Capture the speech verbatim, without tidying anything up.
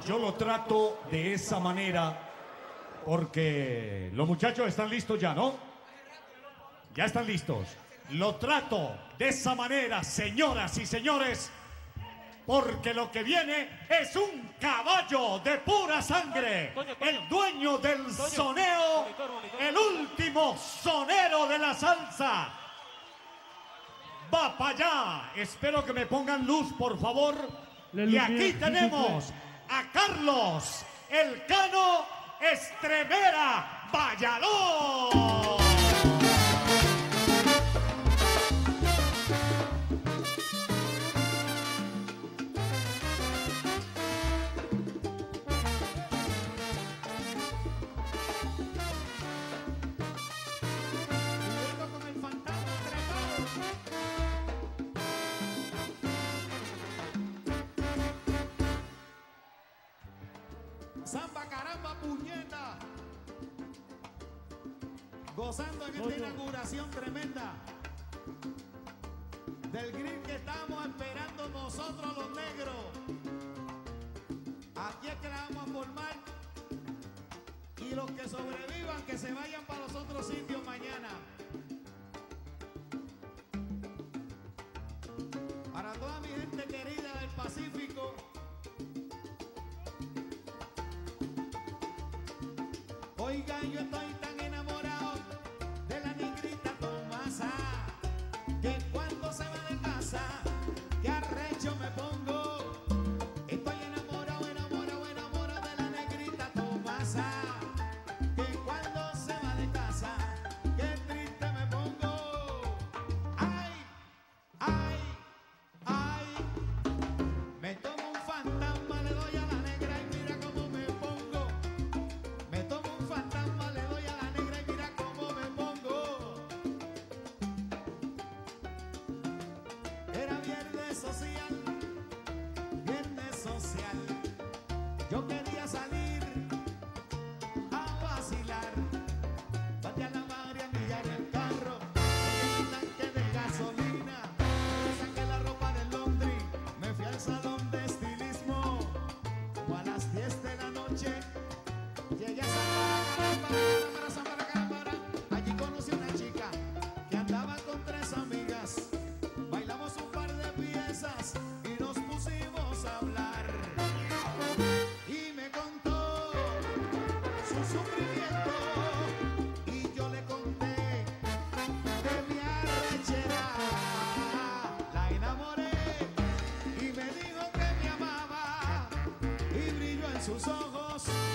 yo lo trato de esa manera porque los muchachos están listos ya, ¿no? Ya están listos. Lo trato de esa manera, señoras y señores, porque lo que viene es un caballo de pura sangre. El dueño del soneo, el último sonero de la salsa. Va para allá. Espero que me pongan luz, por favor. Y aquí tenemos a Carlos, el Cano Estremera Valladolid. Samba, caramba, puñeta. Gozando en esta inauguración tremenda del grill que estamos esperando nosotros los negros. Aquí es que la vamos a formar. Y los que sobrevivan, que se vayan para los otros sitios mañana. Para toda mi gente querida del Pacífico. Oigan, yo estoy tan enamorado de la negrita Tomasa, que cuando se va de casa, que arrecho me pongo. Estoy enamorado, enamorado, enamorado de la negrita Tomasa, que cuando se va de casa, que triste me pongo. Ay, ay, ay, me tomo un fantasma, le doy a la negra y mira cómo me pongo. Me tomo un fantasma, le doy a la negra y mira cómo me pongo. Era viernes social, viernes social. Yo quería salir a vacilar. Bate a la María Milla en el carro, en un tanque de gasolina. Me saqué la ropa de Londres, me fui al salón de estilismo. Como a las diez de la noche llegué a Sambara, Sambara, Sambara. Allí conocí a una chica que andaba con tres amigas. Bailamos un par de piezas y nos pusimos a hablar. Y me contó su sufrimiento y yo le conté de mi arrechera. La enamoré y me dijo que me amaba y brilló en sus ojos